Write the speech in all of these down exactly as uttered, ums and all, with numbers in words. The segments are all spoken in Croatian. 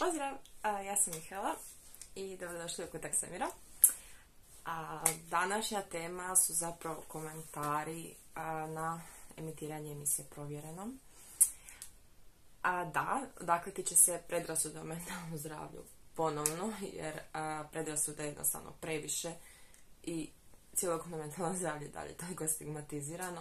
Pozdrav, ja sam Mihaela i dobrodošli u Kutak Svemira. Današnja tema su zapravo komentari na emitiranje emisije Provjereno. A da, dakle tiče se predrasuda o mentalnom zdravlju ponovno, jer predrasuda je jednostavno previše i cjelokupno mentalno zdravlje dalje toliko stigmatizirano.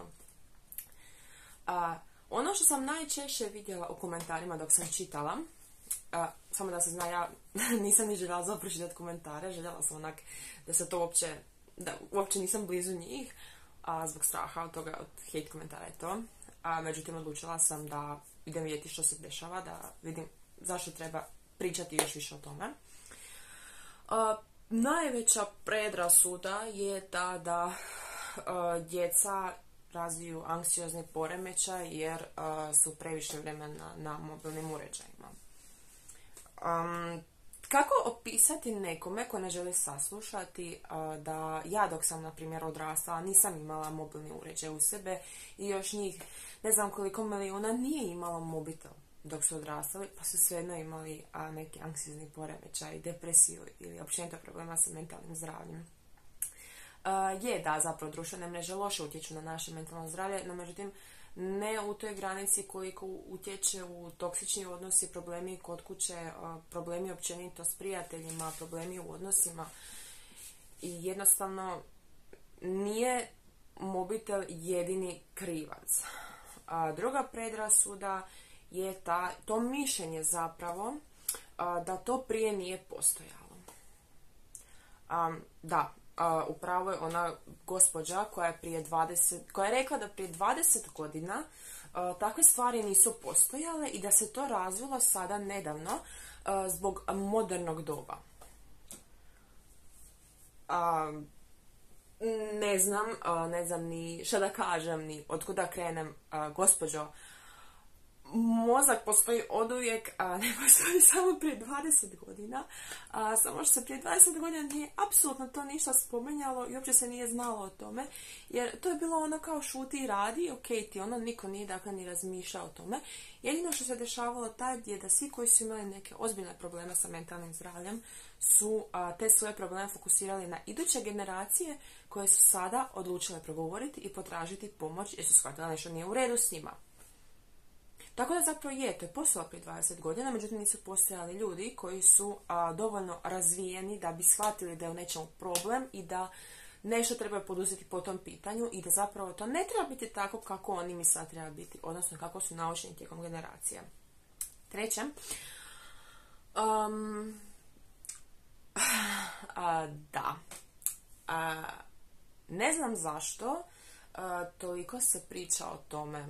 A, ono što sam najčešće vidjela u komentarima dok sam čitala, a, samo da se zna, ja nisam ni željela zapravo pročitati komentare, željela sam onak da se to uopće, da uopće nisam blizu njih, a, zbog straha od toga, od hate komentara je to. A, međutim, odlučila sam da idem vidjeti što se dešava, da vidim zašto treba pričati još više o tome. A, najveća predrasuda je ta da a, djeca razviju anksiozni poremećaj jer uh, su previše vremena na mobilnim uređajima. Um, kako opisati nekome ko ne želi saslušati uh, da ja dok sam, na primjer, odrastala nisam imala mobilni uređaj u sebe i još njih ne znam koliko milijuna nije imalo mobitel dok su odrastali, pa su svejedno imali uh, neki anksiozni poremećaj, depresiju ili općenito problema sa mentalnim zdravljem. Uh, je da zapravo društvene mreže loše utječu na naše mentalno zdravlje, no međutim ne u toj granici koliko utječe u toksični odnosi, problemi kod kuće, uh, problemi općenito s prijateljima, problemi u odnosima i jednostavno nije mobitel jedini krivac. Uh, druga predrasuda je ta, to mišljenje zapravo uh, da to prije nije postojalo. Um, da, Uh, upravo je ona gospođa koja je prije dvadeset, koja je rekla da prije dvadeset godina uh, takve stvari nisu postojale i da se to razvilo sada nedavno uh, zbog modernog doba. Uh, ne znam, uh, ne znam ni šta da kažem, ni otkuda krenem, uh, gospođo. Mozak postoji oduvijek, a ne postoji samo prije dvadeset godina. A, samo što se prije dvadeset godina nije apsolutno to ništa spomenjalo i uopće se nije znalo o tome. Jer to je bilo ono kao šuti i radi, ok ti, ono niko nije dakle ni razmišljao o tome. Jedino što se dešavalo tad je da svi koji su imali neke ozbiljne probleme sa mentalnim zdravljem su a, te svoje probleme fokusirali na iduće generacije koje su sada odlučile progovoriti i potražiti pomoć jer su shvatili nešto nije u redu s njima. Tako da zapravo je, to je postojalo prije dvadeset godina, međutim nisu postojali ljudi koji su a, dovoljno razvijeni da bi shvatili da je u nečemu problem i da nešto treba poduzeti po tom pitanju i da zapravo to ne treba biti tako kako oni misle da treba biti, odnosno kako su naučeni tijekom generacija. Treće, um, a, da, a, ne znam zašto a, toliko se priča o tome.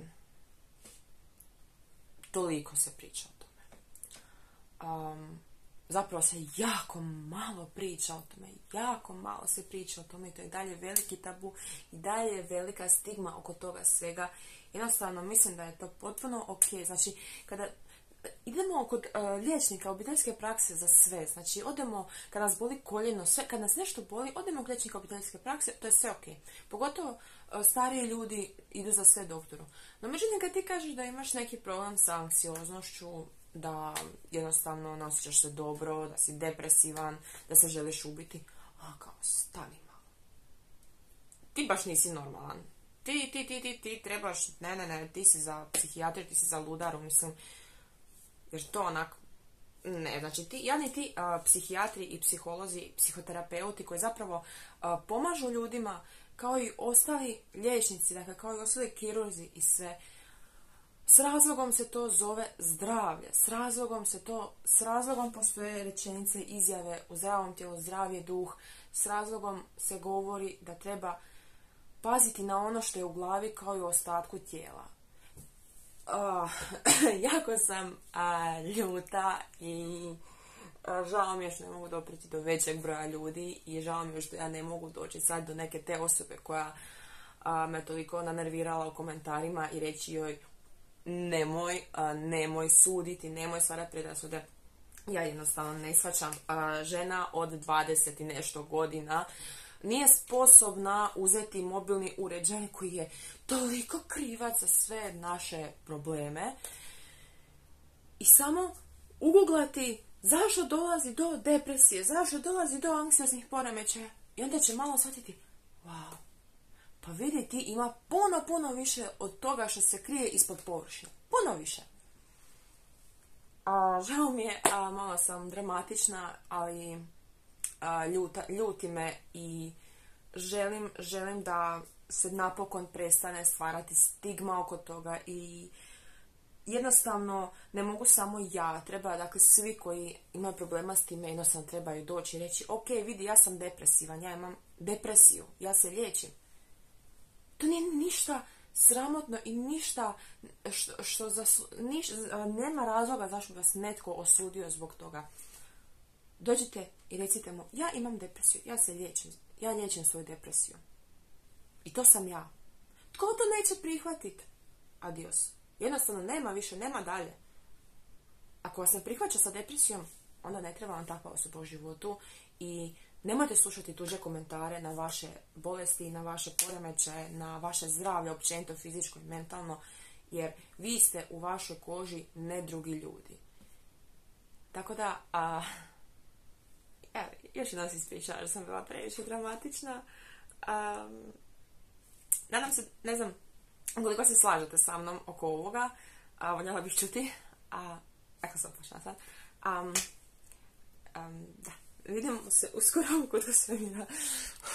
Toliko se priča o tome. Um, zapravo se jako malo priča o tome. Jako malo se priča o tome i to je dalje veliki tabu i dalje je velika stigma oko toga svega. Jednostavno mislim da je to potpuno ok. Znači, kada idemo kod uh, liječnika, obiteljske prakse za sve. Znači, odemo kad nas boli koljeno, sve, kad nas nešto boli, odemo kod liječnika obiteljske prakse, to je sve ok. Pogotovo uh, stariji ljudi idu za sve doktoru. No, međutim, kad ti kažeš da imaš neki problem sa anksioznošću, da jednostavno ne osjećaš se dobro, da si depresivan, da se želiš ubiti, a kao, stani malo. Ti baš nisi normalan. Ti, ti, ti, ti, ti trebaš, ne, ne, ne, ti si za psihijatriju, ti si za ludaru, mislim. Jer to onako, ne, znači ti, ja ni ti a, psihijatri i psiholozi, psihoterapeuti koji zapravo a, pomažu ljudima kao i ostali liječnici, dakle kao i ostali kirurzi i sve. S razlogom se to zove zdravlje, s razlogom se to, s razlogom postoje rečenice, izjave u zdravom tijelu, zdrav je duh, s razlogom se govori da treba paziti na ono što je u glavi kao i u ostatku tijela. Oh, jako sam uh, ljuta i uh, žao mi je što ne mogu dopriti do većeg broja ljudi i žao mi je što ja ne mogu doći sad do neke te osobe koja uh, me toliko nanervirala u komentarima i reći joj nemoj, uh, nemoj suditi, nemoj stvarati predrasude. Ja jednostavno ne shvaćam. Uh, žena od dvadeset i nešto godina nije sposobna uzeti mobilni uređaj koji je toliko krivac za sve naše probleme i samo uguglati zašto dolazi do depresije, zašto dolazi do anksioznih poremećaja? I onda će malo shvatiti, wow, pa vidi ti ima puno, puno više od toga što se krije ispod površine. Puno više. A, žao mi je, a, malo sam dramatična, ali a, ljuta, ljuti me i želim, želim da se napokon prestane stvarati stigma oko toga i jednostavno ne mogu samo ja, treba, dakle, svi koji imaju problema s time jednostavno trebaju doći i reći, ok, vidi, ja sam depresivan, ja imam depresiju, ja se liječim. To nije ništa sramotno i ništa što, što zaslu, niš, nema razloga zašto vas netko osudio zbog toga. Dođite i recite mu, ja imam depresiju, ja se liječim, ja liječim svoju depresiju. I to sam ja. Tko to neće prihvatiti? Adios. Jednostavno nema više, nema dalje. Ako vas ne prihvaća sa depresijom, onda ne treba vam takva osoba u životu i nemojte slušati tuđe komentare na vaše bolesti, na vaše poremećaje, na vaše zdravlje, općenito, fizičko i mentalno, jer vi ste u vašoj koži, ne drugi ljudi. Tako da, a, evo, još jednom se ispričavam jer sam bila previše dramatična. A, nadam se, ne znam, koliko se slažete sa mnom oko ovoga, a, voljela bih čuti, a, ako sam počela sad, um, um, da. Vidimo se uskoro kod svemira.